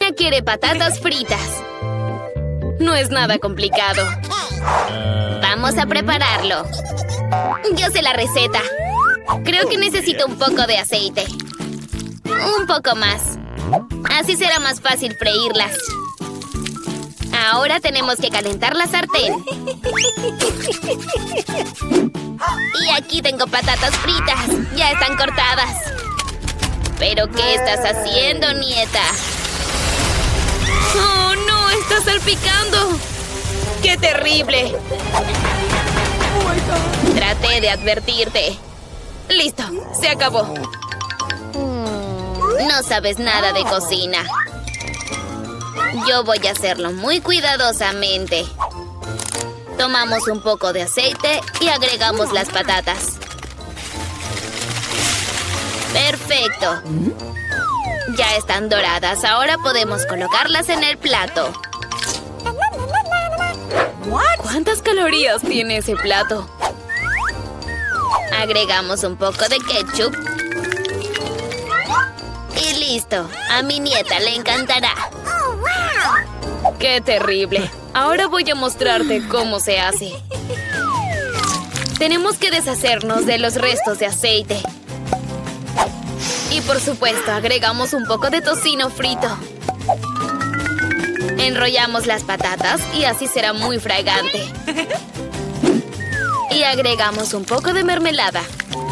Ana quiere patatas fritas. No es nada complicado. Vamos a prepararlo. Yo sé la receta. Creo que necesito un poco de aceite. Un poco más. Así será más fácil freírlas. Ahora tenemos que calentar la sartén. Y aquí tengo patatas fritas. Ya están cortadas. ¿Pero qué estás haciendo, nieta? ¡Oh, no! ¡Está salpicando! ¡Qué terrible! Traté de advertirte. Listo, se acabó. No sabes nada de cocina. Yo voy a hacerlo muy cuidadosamente. Tomamos un poco de aceite y agregamos las patatas. ¡Perfecto! Ya están doradas. Ahora podemos colocarlas en el plato. ¿Cuántas calorías tiene ese plato? Agregamos un poco de ketchup. Y listo. A mi nieta le encantará. ¡Qué terrible! Ahora voy a mostrarte cómo se hace. Tenemos que deshacernos de los restos de aceite. Y por supuesto, agregamos un poco de tocino frito. Enrollamos las patatas y así será muy fragante. Y agregamos un poco de mermelada.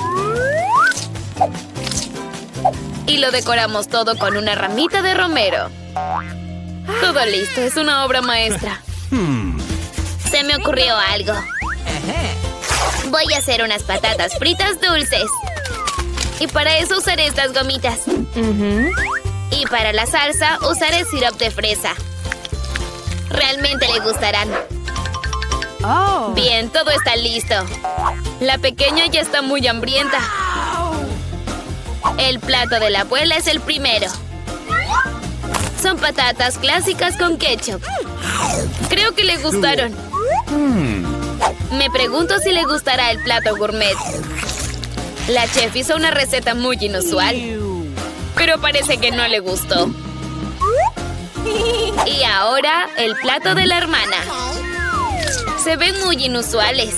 Y lo decoramos todo con una ramita de romero. Todo listo, es una obra maestra. Se me ocurrió algo. Voy a hacer unas patatas fritas dulces. Y para eso usaré estas gomitas. Y para la salsa usaré sirope de fresa. Realmente le gustarán. Bien, todo está listo. La pequeña ya está muy hambrienta. El plato de la abuela es el primero. Son patatas clásicas con ketchup. Creo que le gustaron. Me pregunto si le gustará el plato gourmet. La chef hizo una receta muy inusual, pero parece que no le gustó. Y ahora, el plato de la hermana. Se ven muy inusuales.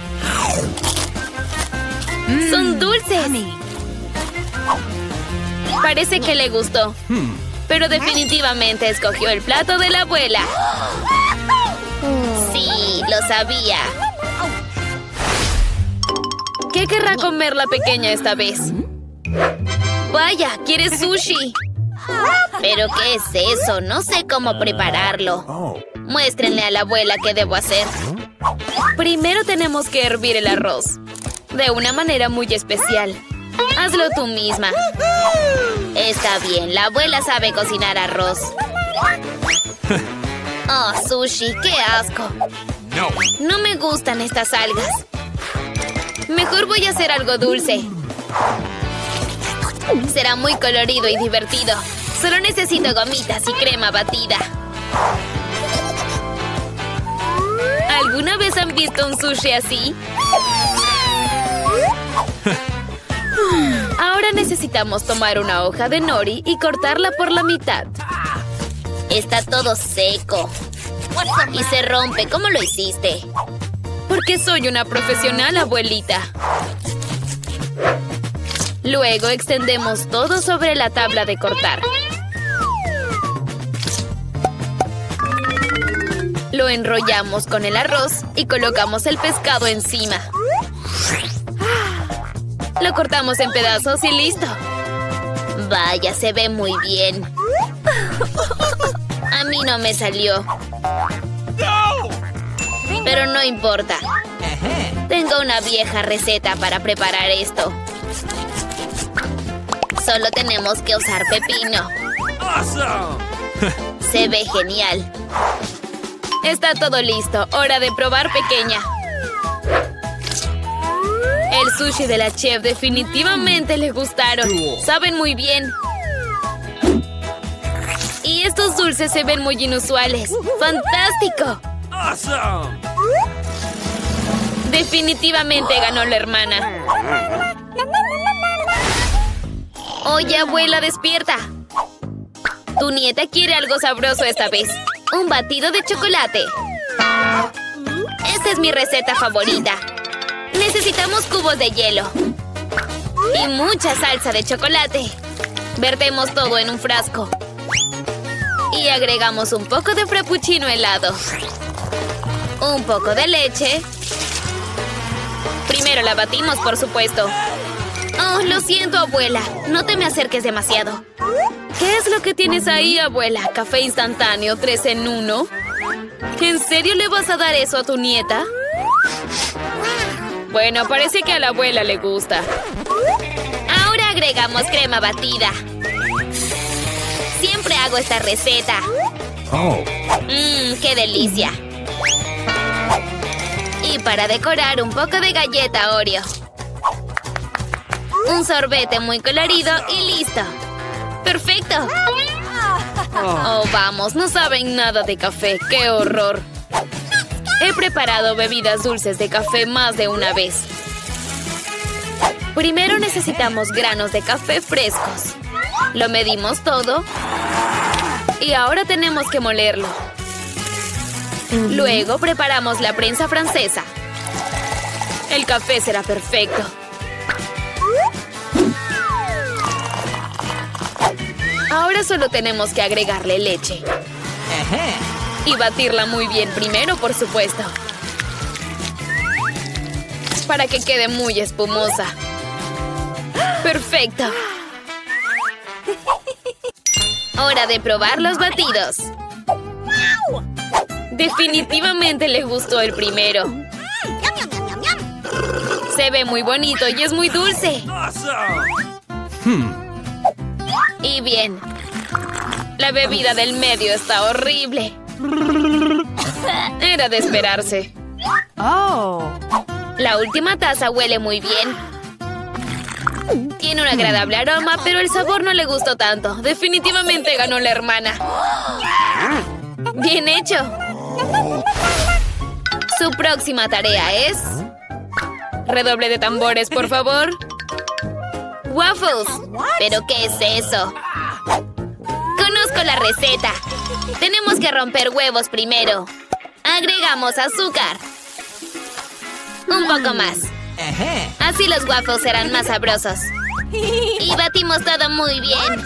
Son dulces. Parece que le gustó, pero definitivamente escogió el plato de la abuela. Sí, lo sabía. ¿Qué querrá comer la pequeña esta vez? Vaya, quiere sushi. ¿Pero qué es eso? No sé cómo prepararlo. Muéstrenle a la abuela qué debo hacer. Primero tenemos que hervir el arroz. De una manera muy especial. Hazlo tú misma. Está bien, la abuela sabe cocinar arroz. Oh, sushi, qué asco. No me gustan estas algas. Mejor voy a hacer algo dulce. Será muy colorido y divertido. Solo necesito gomitas y crema batida. ¿Alguna vez han visto un sushi así? Ahora necesitamos tomar una hoja de nori y cortarla por la mitad. Está todo seco. Y se rompe. ¿Cómo lo hiciste? Porque soy una profesional, abuelita. Luego extendemos todo sobre la tabla de cortar. Lo enrollamos con el arroz y colocamos el pescado encima. Lo cortamos en pedazos y listo. Vaya, se ve muy bien. A mí no me salió. Pero no importa. Tengo una vieja receta para preparar esto. Solo tenemos que usar pepino. Se ve genial. Está todo listo. Hora de probar, pequeña. El sushi de la chef definitivamente le gustaron. Saben muy bien. Y estos dulces se ven muy inusuales. ¡Fantástico! Definitivamente ganó la hermana. Oye, abuela, despierta. Tu nieta quiere algo sabroso esta vez. Un batido de chocolate. Esta es mi receta favorita. Necesitamos cubos de hielo. Y mucha salsa de chocolate. Vertemos todo en un frasco. Y agregamos un poco de frappuccino helado. Un poco de leche. Primero la batimos, por supuesto. Oh, lo siento, abuela. No te me acerques demasiado. ¿Qué es lo que tienes ahí, abuela? ¿Café instantáneo 3 en 1? ¿En serio le vas a dar eso a tu nieta? Bueno, parece que a la abuela le gusta. Ahora agregamos crema batida. Siempre hago esta receta. ¡Qué delicia! Y para decorar, un poco de galleta Oreo. Un sorbete muy colorido y listo. ¡Perfecto! Oh, vamos, no saben nada de café. ¡Qué horror! He preparado bebidas dulces de café más de una vez. Primero necesitamos granos de café frescos. Lo medimos todo. Y ahora tenemos que molerlo. Luego preparamos la prensa francesa. El café será perfecto. Ahora solo tenemos que agregarle leche. Y batirla muy bien primero, por supuesto. Para que quede muy espumosa. ¡Perfecto! Hora de probar los batidos. Definitivamente le gustó el primero. Se ve muy bonito y es muy dulce. Y bien, la bebida del medio está horrible. Era de esperarse. La última taza huele muy bien. Tiene un agradable aroma, pero el sabor no le gustó tanto. Definitivamente ganó la hermana. ¡Bien hecho! Su próxima tarea es... Redoble de tambores, por favor. ¡Waffles! ¿Pero qué es eso? Conozco la receta. Tenemos que romper huevos primero. Agregamos azúcar. Un poco más. Así los waffles serán más sabrosos. Y batimos todo muy bien.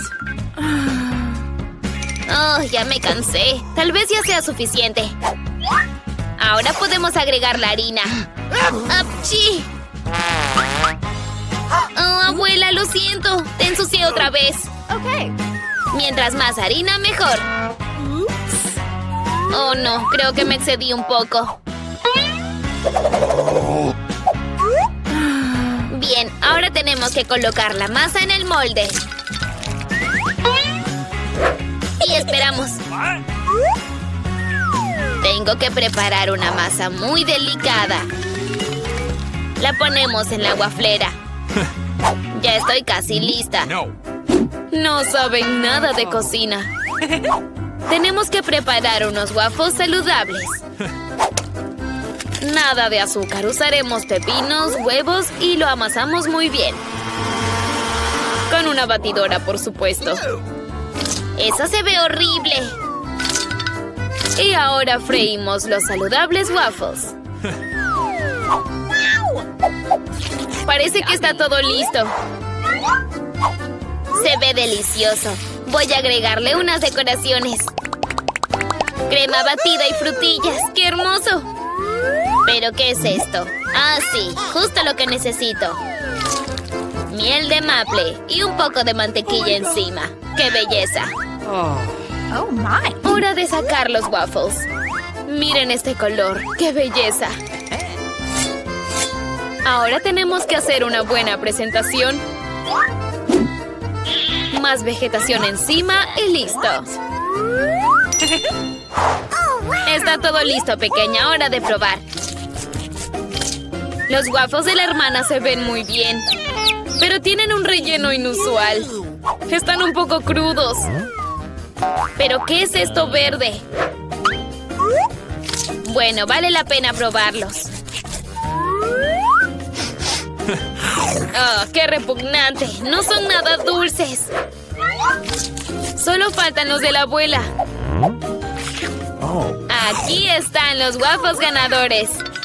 Oh, ya me cansé. Tal vez ya sea suficiente. Ahora podemos agregar la harina. ¡Apchi! Oh, abuela, lo siento. Te ensucié otra vez. Mientras más harina, mejor. Oh, no. Creo que me excedí un poco. Bien, ahora tenemos que colocar la masa en el molde. Y esperamos. Tengo que preparar una masa muy delicada. La ponemos en la waflera. Ya estoy casi lista. No saben nada de cocina. Tenemos que preparar unos waffles saludables. Nada de azúcar. Usaremos pepinos, huevos y lo amasamos muy bien. Con una batidora, por supuesto. ¡Eso se ve horrible! Y ahora freímos los saludables waffles. Parece que está todo listo. Se ve delicioso. Voy a agregarle unas decoraciones. Crema batida y frutillas. ¡Qué hermoso! ¿Pero qué es esto? Ah, sí, justo lo que necesito. Miel de maple y un poco de mantequilla encima. ¡Qué belleza! Oh my. Hora de sacar los waffles. Miren este color. ¡Qué belleza! Ahora tenemos que hacer una buena presentación. Más vegetación encima y listo. Está todo listo, pequeña. Hora de probar. Los waffles de la hermana se ven muy bien, pero tienen un relleno inusual. Están un poco crudos. ¿Pero qué es esto verde? Bueno, vale la pena probarlos. ¡Oh, qué repugnante! No son nada dulces. Solo faltan los de la abuela. Aquí están los waffles ganadores.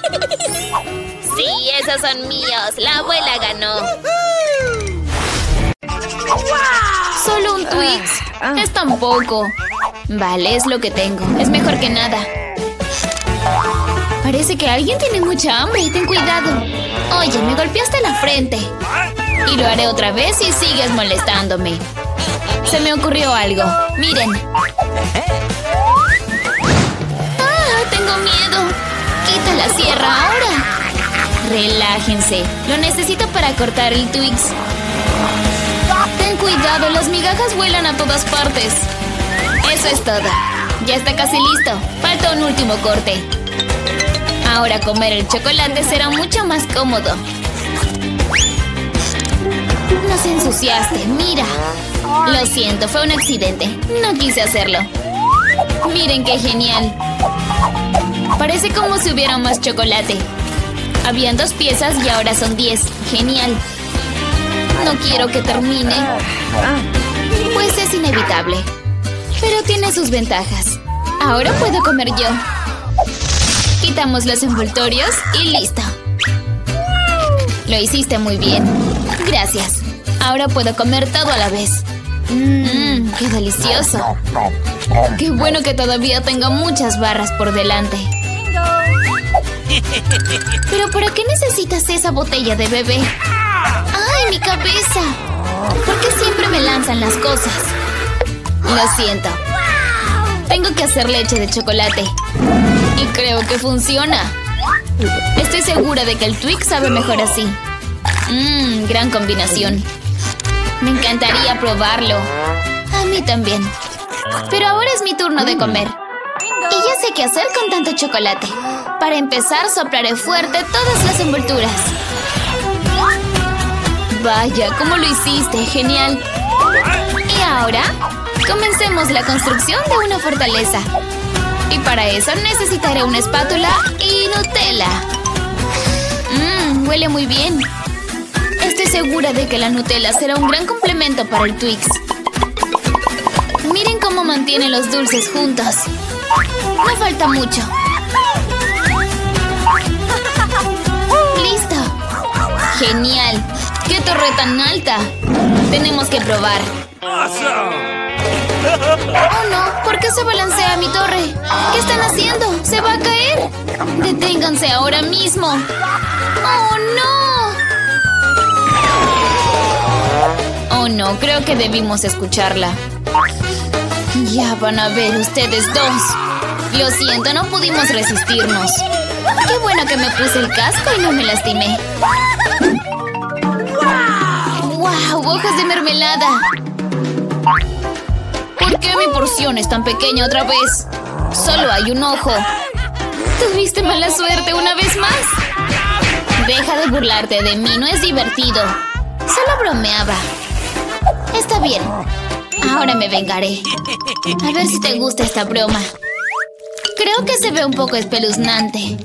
Sí, esos son míos. La abuela ganó. Solo un Twix. Es tan poco. Vale, es lo que tengo. Es mejor que nada. Parece que alguien tiene mucha hambre y ten cuidado. Oye, me golpeaste la frente. Y lo haré otra vez si sigues molestándome. Se me ocurrió algo. Miren. ¡Ah! Tengo miedo. Quita la sierra ahora. Relájense. Lo necesito para cortar el Twix. Ten cuidado, las migajas vuelan a todas partes. Eso es todo. Ya está casi listo. Falta un último corte. Ahora comer el chocolate será mucho más cómodo. Nos ensuciaste, mira. Lo siento, fue un accidente. No quise hacerlo. Miren qué genial. Parece como si hubiera más chocolate. Habían 2 piezas y ahora son 10. Genial. No quiero que termine. Pues es inevitable. Pero tiene sus ventajas. Ahora puedo comer yo. Quitamos los envoltorios y listo. Lo hiciste muy bien. Gracias. Ahora puedo comer todo a la vez. ¡Qué delicioso! ¡Qué bueno que todavía tengo muchas barras por delante! ¿Pero para qué necesitas esa botella de bebé? ¡Ay, mi cabeza! ¿Por qué siempre me lanzan las cosas? Lo siento. Tengo que hacer leche de chocolate. Y creo que funciona. Estoy segura de que el Twix sabe mejor así. Gran combinación. Me encantaría probarlo. A mí también. Pero ahora es mi turno de comer. Y ya sé qué hacer con tanto chocolate. Para empezar, soplaré fuerte todas las envolturas. Vaya, ¿cómo lo hiciste? ¡Genial! Y ahora, comencemos la construcción de una fortaleza. Y para eso necesitaré una espátula y Nutella. Huele muy bien. Estoy segura de que la Nutella será un gran complemento para el Twix. Miren cómo mantienen los dulces juntos. No falta mucho. ¡Listo! ¡Genial! ¡Qué torre tan alta! Tenemos que probar. ¡Oh, no! ¿Por qué se balancea mi torre? ¿Qué están haciendo? ¡Se va a caer! ¡Deténganse ahora mismo! ¡Oh, no! Oh, no. Creo que debimos escucharla. Ya van a ver ustedes dos. Lo siento, no pudimos resistirnos. Qué bueno que me puse el casco y no me lastimé. ¡Wow! ¡Hojas de mermelada! ¿Por qué mi porción es tan pequeña otra vez? Solo hay un ojo. ¿Tuviste mala suerte una vez más? Deja de burlarte de mí, no es divertido. Solo bromeaba. Está bien. Ahora me vengaré. A ver si te gusta esta broma. Creo que se ve un poco espeluznante.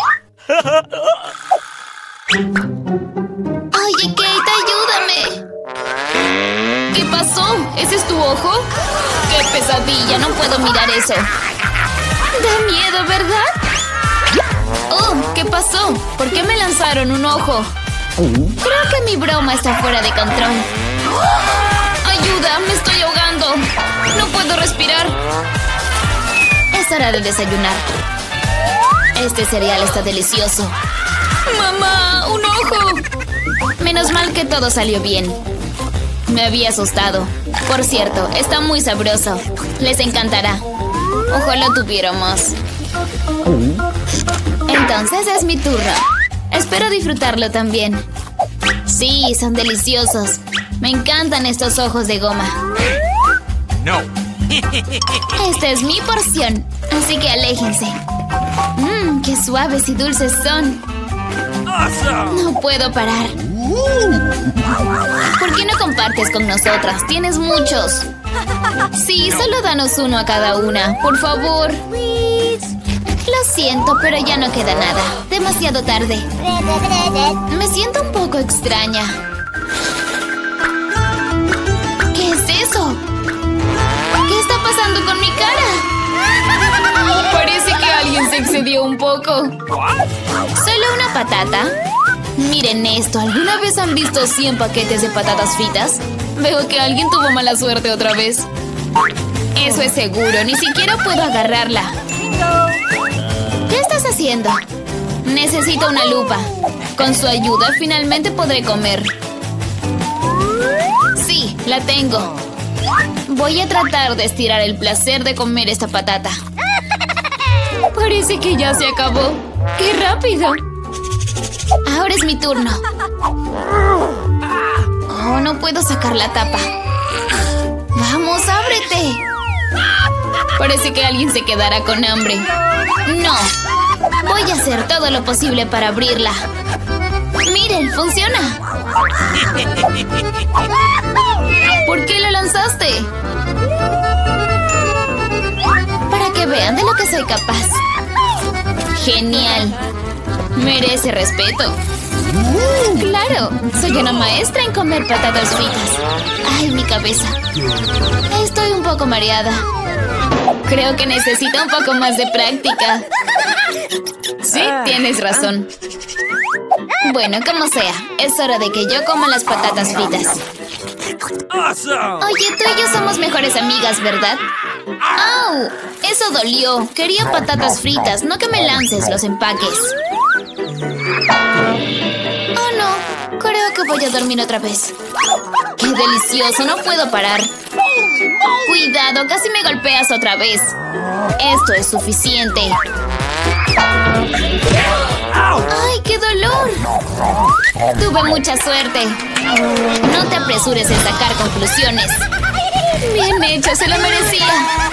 Oye, Kate, ayúdame. ¿Qué pasó? ¿Ese es tu ojo? ¡Qué pesadilla! No puedo mirar eso. Da miedo, ¿verdad? Oh, ¿qué pasó? ¿Por qué me lanzaron un ojo? Creo que mi broma está fuera de control. ¡Ayuda! ¡Me estoy ahogando! ¡No puedo respirar! Es hora de desayunar. Este cereal está delicioso. ¡Mamá! ¡Un ojo! Menos mal que todo salió bien. Me había asustado. Por cierto, está muy sabroso. Les encantará. Ojalá tuviéramos. Entonces es mi turno. Espero disfrutarlo también. Sí, son deliciosos. Me encantan estos ojos de goma. No. Esta es mi porción, así que aléjense. ¡Qué suaves y dulces son! No puedo parar. ¿Por qué no compartes con nosotras? Tienes muchos. Sí, solo danos uno a cada una, por favor. Lo siento, pero ya no queda nada. Demasiado tarde. Me siento un poco extraña. ¿Qué es eso? pasando con mi cara? Parece que alguien se excedió un poco. ¿Solo una patata? Miren esto, ¿alguna vez han visto 100 paquetes de patatas fritas? Veo que alguien tuvo mala suerte otra vez. Eso es seguro, ni siquiera puedo agarrarla. ¿Qué estás haciendo? Necesito una lupa. Con su ayuda finalmente podré comer. Sí, la tengo. Voy a tratar de estirar el placer de comer esta patata. Parece que ya se acabó. ¡Qué rápido! Ahora es mi turno. Oh, no puedo sacar la tapa. ¡Vamos, ábrete! Parece que alguien se quedará con hambre. ¡No! Voy a hacer todo lo posible para abrirla. ¡Miren, funciona! ¿Por qué la lanzaste? Para que vean de lo que soy capaz. ¡Genial! Merece respeto. ¡Claro! Soy una maestra en comer patatas fritas. ¡Ay, mi cabeza! Estoy un poco mareada. Creo que necesito un poco más de práctica. Sí, tienes razón. Bueno, como sea, es hora de que yo coma las patatas fritas. Oye, tú y yo somos mejores amigas, ¿verdad? ¡Au! Eso dolió. Quería patatas fritas, no que me lances los empaques. Oh, no. Creo que voy a dormir otra vez. ¡Qué delicioso! No puedo parar. Cuidado, casi me golpeas otra vez. Esto es suficiente. ¡Ay, qué dolor! Tuve mucha suerte. No te apresures en sacar conclusiones. Bien hecho, se lo merecía.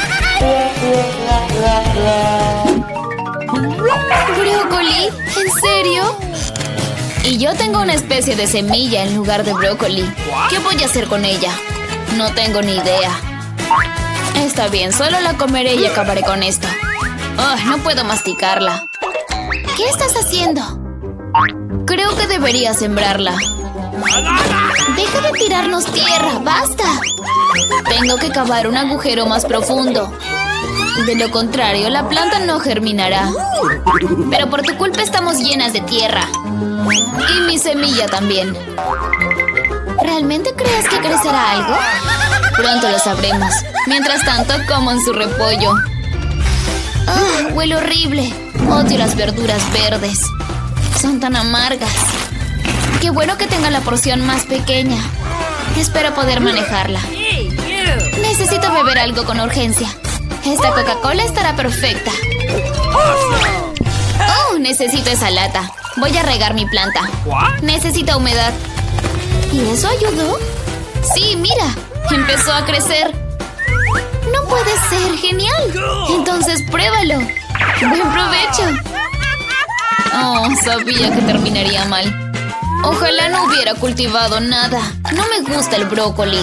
¿Brócoli? ¿En serio? Y yo tengo una especie de semilla en lugar de brócoli. ¿Qué voy a hacer con ella? No tengo ni idea. Está bien, solo la comeré y acabaré con esto. Oh, no puedo masticarla. ¿Qué estás haciendo? Creo que debería sembrarla. Deja de tirarnos tierra, basta. Tengo que cavar un agujero más profundo. De lo contrario, la planta no germinará. Pero por tu culpa estamos llenas de tierra. Y mi semilla también. ¿Realmente crees que crecerá algo? Pronto lo sabremos. Mientras tanto, coman su repollo. ¡Ah! Huele horrible. Odio las verduras verdes. Son tan amargas. Qué bueno que tenga la porción más pequeña. Espero poder manejarla. Necesito beber algo con urgencia. Esta Coca-Cola estará perfecta. ¡Oh! Necesito esa lata. Voy a regar mi planta. Necesito humedad. ¿Y eso ayudó? Sí, mira. Empezó a crecer. No puede ser. ¡Genial! Entonces pruébalo. ¡Buen provecho! Oh, sabía que terminaría mal. Ojalá no hubiera cultivado nada. No me gusta el brócoli.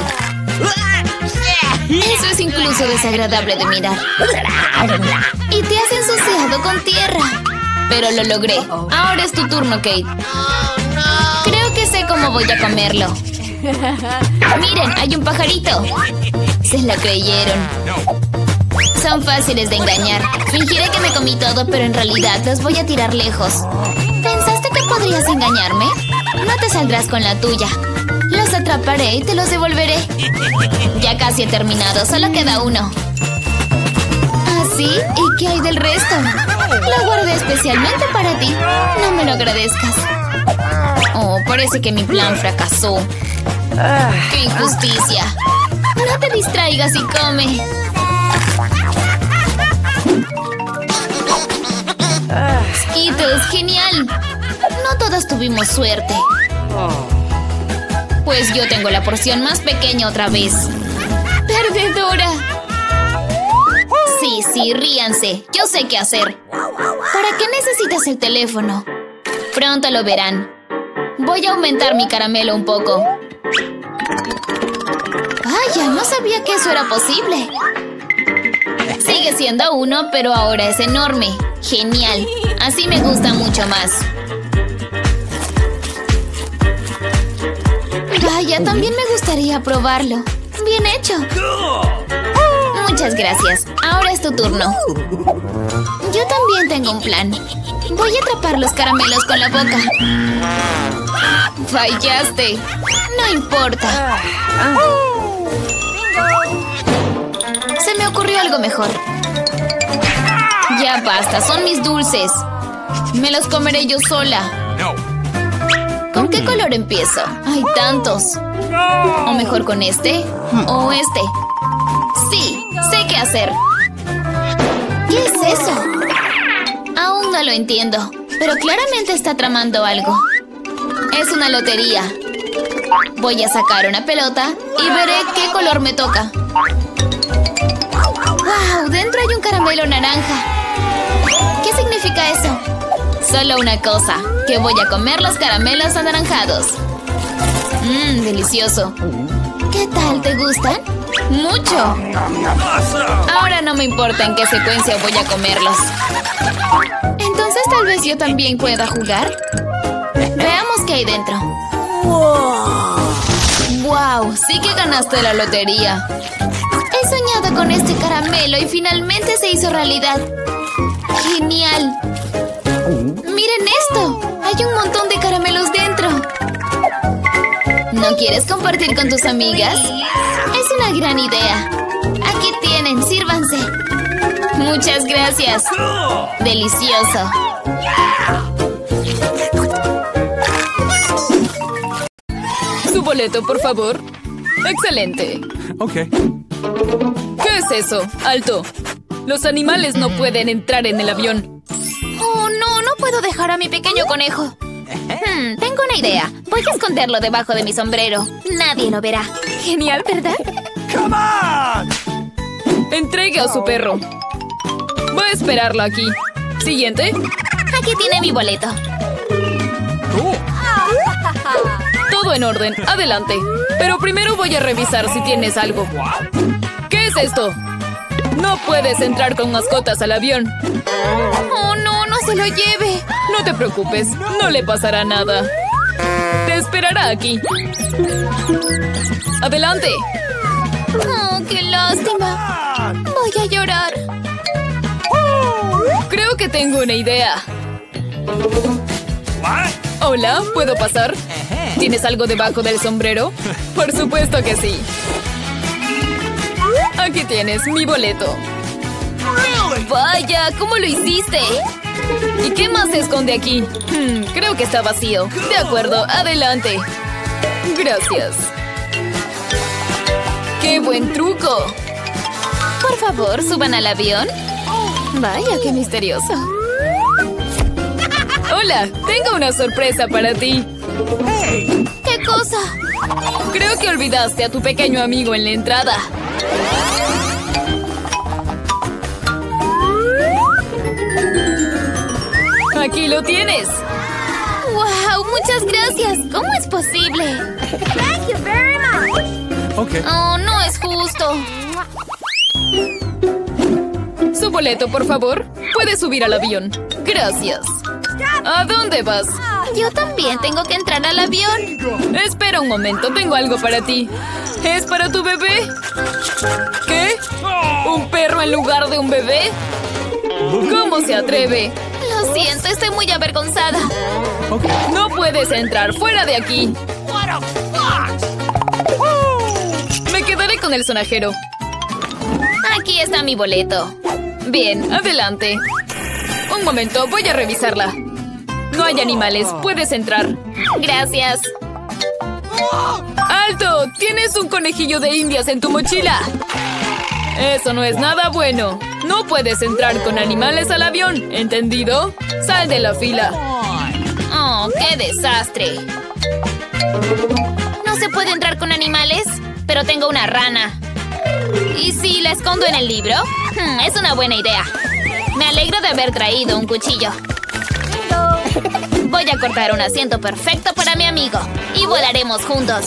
Eso es incluso desagradable de mirar. Y te has ensuciado con tierra. Pero lo logré. Ahora es tu turno, Kate. Creo que sé cómo voy a comerlo. Miren, hay un pajarito. Se la creyeron. Son fáciles de engañar. Fingiré que me comí todo, pero en realidad los voy a tirar lejos. ¿Pensaste que podrías engañarme? No te saldrás con la tuya. Los atraparé y te los devolveré. Ya casi he terminado, solo queda uno. ¿Ah, sí? ¿Y qué hay del resto? Lo guardé especialmente para ti. No me lo agradezcas. Oh, parece que mi plan fracasó. ¡Qué injusticia! No te distraigas y come. Skittles, genial. No todas tuvimos suerte. Pues yo tengo la porción más pequeña otra vez. ¡Perdedora! Sí, ríanse. Yo sé qué hacer. ¿Para qué necesitas el teléfono? Pronto lo verán. Voy a aumentar mi caramelo un poco. Vaya, no sabía que eso era posible. Sigue siendo uno, pero ahora es enorme. Genial. Así me gusta mucho más. Vaya, también me gustaría probarlo. Bien hecho. Muchas gracias. Ahora es tu turno. Yo también tengo un plan. Voy a atrapar los caramelos con la boca. Fallaste. No importa. Se me ocurrió algo mejor. Ya basta, son mis dulces. Me los comeré yo sola. No. ¿Con qué color empiezo? Hay tantos. ¿O mejor con este? ¿O este? Sí, sé qué hacer. ¿Qué es eso? Aún no lo entiendo, pero claramente está tramando algo. Es una lotería. Voy a sacar una pelota y veré qué color me toca. ¡Wow! Dentro hay un caramelo naranja. ¿Qué significa eso? Solo una cosa, que voy a comer los caramelos anaranjados. Delicioso. ¿Qué tal? ¿Te gustan? ¡Mucho! Ahora no me importa en qué secuencia voy a comerlos. Entonces tal vez yo también pueda jugar. Veamos qué hay dentro. ¡Wow! Sí que ganaste la lotería. He soñado con este caramelo y finalmente se hizo realidad. ¡Genial! ¡Miren esto! ¡Hay un montón de caramelos dentro! ¿No quieres compartir con tus amigas? Es una gran idea. Aquí tienen, sírvanse. Muchas gracias. Delicioso. Su boleto, por favor. Excelente. Ok. ¿Qué es eso? ¡Alto! Los animales no pueden entrar en el avión. Oh, no, no puedo dejar a mi pequeño conejo. Tengo una idea. Voy a esconderlo debajo de mi sombrero. Nadie lo verá. Genial, ¿verdad? Come on! Entregue a su perro. Voy a esperarlo aquí. Siguiente. Aquí tiene mi boleto. Cool. Todo en orden. Adelante. Pero primero voy a revisar si tienes algo. ¿Qué es esto? No puedes entrar con mascotas al avión. Oh, no, no se lo lleve. No te preocupes. No le pasará nada. Te esperará aquí. Adelante. Oh, qué lástima. Voy a llorar. Creo que tengo una idea. Hola, ¿puedo pasar? ¿Tienes algo debajo del sombrero? Por supuesto que sí. Aquí tienes mi boleto. Vaya, ¿cómo lo hiciste? ¿Y qué más se esconde aquí? Creo que está vacío. De acuerdo, adelante. Gracias. ¡Qué buen truco! Por favor, suban al avión. Vaya, qué misterioso. Hola, tengo una sorpresa para ti. ¿Qué cosa? Creo que olvidaste a tu pequeño amigo en la entrada. Aquí lo tienes. ¡Wow! ¡Muchas gracias! ¿Cómo es posible? Thank you very much. Ok. Oh, no es justo. Su boleto, por favor. Puede subir al avión. Gracias. ¿A dónde vas? Yo también tengo que entrar al avión. Espera un momento, tengo algo para ti. ¿Es para tu bebé? ¿Qué? ¿Un perro en lugar de un bebé? ¿Cómo se atreve? Lo siento, estoy muy avergonzada. No puedes entrar, fuera de aquí. Me quedaré con el sonajero. Aquí está mi boleto. Bien, adelante. Un momento, voy a revisarla. No hay animales, puedes entrar. Gracias. ¡Alto! ¡Tienes un conejillo de indias en tu mochila! Eso no es nada bueno. No puedes entrar con animales al avión, ¿entendido? Sal de la fila. Oh, qué desastre. No se puede entrar con animales, pero tengo una rana. ¿Y si la escondo en el libro? Es una buena idea. Me alegro de haber traído un cuchillo. Voy a cortar un asiento perfecto para mi amigo y volaremos juntos.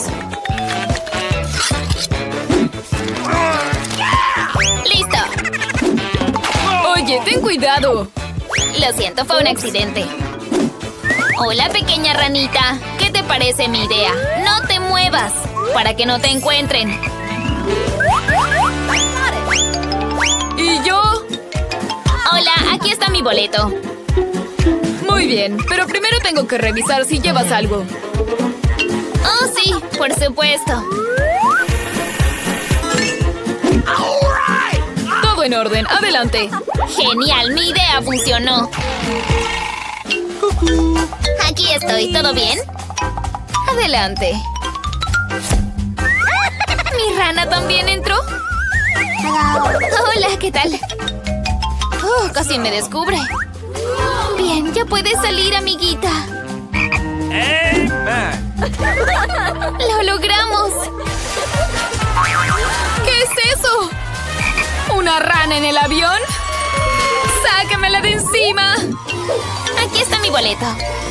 ¡Listo! Oye, ten cuidado. Lo siento, fue un accidente. Hola, pequeña ranita. ¿Qué te parece mi idea? No te muevas, para que no te encuentren. boleto. Muy bien, pero primero tengo que revisar si llevas algo. Oh, sí, por supuesto. Todo en orden, adelante. Genial, mi idea funcionó. Aquí estoy, ¿todo bien? Adelante. ¿Mi rana también entró? Hola, ¿qué tal? Oh, casi me descubre. Bien, ya puedes salir, amiguita. Amen. ¡Lo logramos! ¿Qué es eso? ¿Una rana en el avión? ¡Sácamela de encima! Aquí está mi boleto.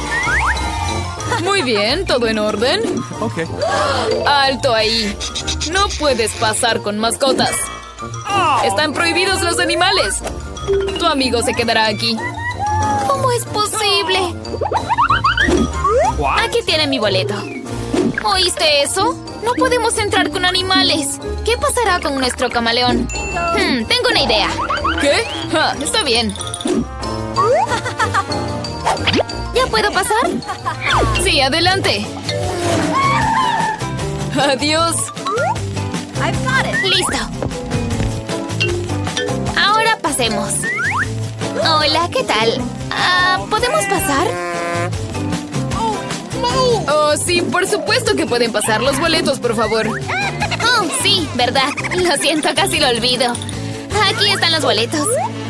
Muy bien, ¿todo en orden? Okay. ¡Alto ahí! No puedes pasar con mascotas. Están prohibidos los animales. Tu amigo se quedará aquí. ¿Cómo es posible? Aquí tiene mi boleto. ¿Oíste eso? No podemos entrar con animales. ¿Qué pasará con nuestro camaleón? Tengo una idea. ¿Qué? Está bien. ¿Ya puedo pasar? Sí, adelante. Adiós. Listo. Ahora pasemos. Hola, ¿qué tal? ¿Podemos pasar? Oh, sí, por supuesto que pueden pasar los boletos, por favor. Oh, sí, verdad. Lo siento, casi lo olvido. Aquí están los boletos.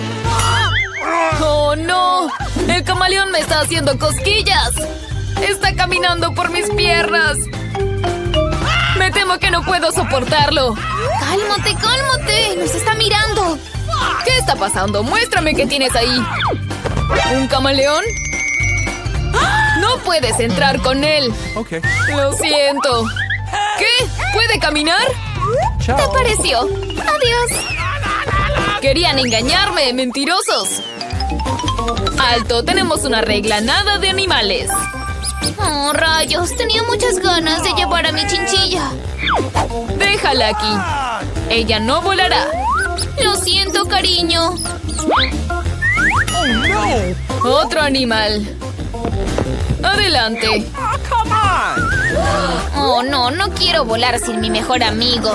¡Oh, no! ¡El camaleón me está haciendo cosquillas! ¡Está caminando por mis piernas! ¡Me temo que no puedo soportarlo! ¡Cálmate, cálmate! ¡Nos está mirando! ¿Qué está pasando? ¡Muéstrame qué tienes ahí! ¿Un camaleón? ¡No puedes entrar con él! Okay. ¡Lo siento! ¿Qué? ¿Puede caminar? ¿Te pareció? ¡Adiós! ¡Querían engañarme, mentirosos! ¡Alto! Tenemos una regla, nada de animales. ¡Oh, rayos! Tenía muchas ganas de llevar a mi chinchilla. Déjala aquí. Ella no volará. Lo siento, cariño. Oh no. Otro animal. Adelante. Oh, come on. Oh, no, no quiero volar sin mi mejor amigo.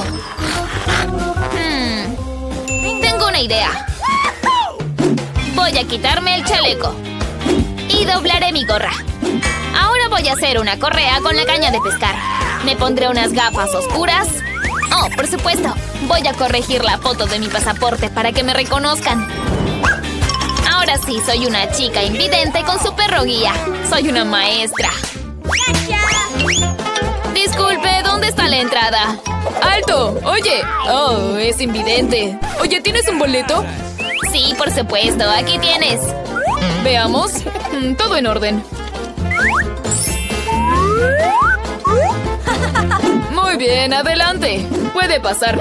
Tengo una idea. Voy a quitarme el chaleco. Y doblaré mi gorra. Ahora voy a hacer una correa con la caña de pescar. Me pondré unas gafas oscuras. Oh, por supuesto. Voy a corregir la foto de mi pasaporte para que me reconozcan. Ahora sí, soy una chica invidente con su perro guía. Soy una maestra. Disculpe, ¿dónde está la entrada? ¡Alto! Oye. Oh, es invidente. Oye, ¿tienes un boleto? Sí, por supuesto. Aquí tienes. Veamos. Todo en orden. Muy bien, adelante. Puede pasar.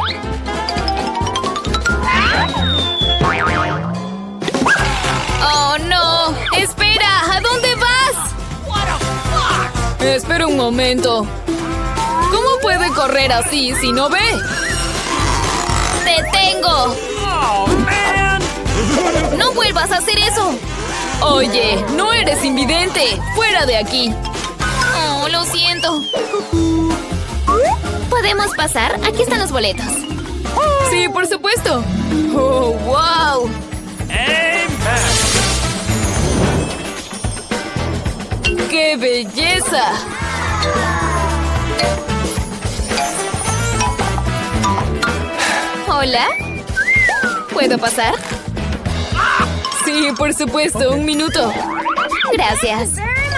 ¡Oh, no! ¡Espera! ¿A dónde vas? Espera un momento. ¿Cómo puede correr así si no ve? ¡Te tengo! Oh man. ¡No vuelvas a hacer eso! Oye, no eres invidente. ¡Fuera de aquí! Oh, lo siento. ¿Podemos pasar? Aquí están los boletos. Sí, por supuesto. ¡Oh, wow! Amen. ¡Qué belleza! ¿Hola? ¿Puedo pasar? Sí, por supuesto. Un minuto. Gracias.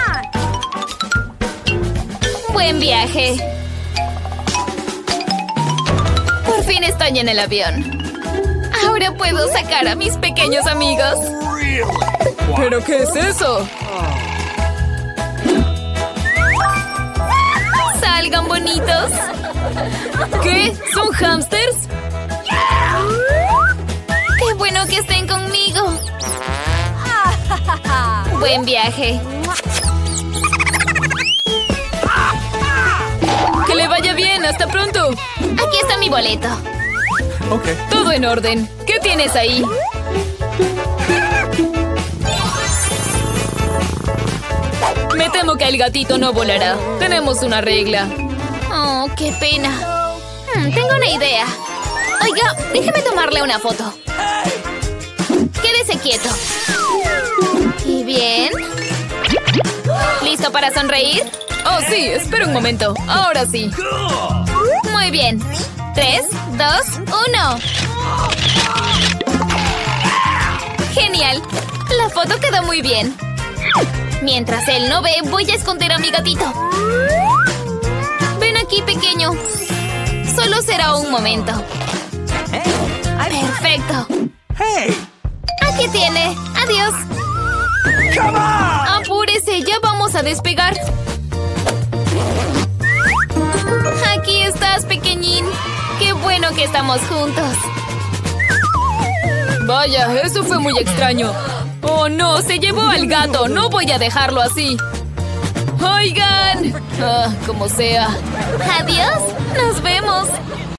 Buen viaje. Por fin estoy en el avión. Ahora puedo sacar a mis pequeños amigos. ¿Pero qué es eso? Salgan bonitos. ¿Qué? ¿Son hámsters? ¡Qué bueno que estén conmigo! Buen viaje. ¡Que le vaya bien! ¡Hasta pronto! Aquí está mi boleto. Okay. Todo en orden. ¿Qué tienes ahí? El gatito no volará. Tenemos una regla. Oh, qué pena. Tengo una idea. Oiga, déjeme tomarle una foto. Quédese quieto. ¿Y bien? ¿Listo para sonreír? Oh, sí, espera un momento. Ahora sí. Muy bien. 3, 2, 1. Genial. La foto quedó muy bien. Mientras él no ve, voy a esconder a mi gatito. Ven aquí, pequeño. Solo será un momento. Perfecto. Hey! Aquí tiene. Adiós. Come on! Apúrese, ya vamos a despegar. Aquí estás, pequeñín. Qué bueno que estamos juntos. Vaya, eso fue muy extraño. Oh, no, se llevó al gato. No voy a dejarlo así. Oigan. Como sea. Adiós. Nos vemos.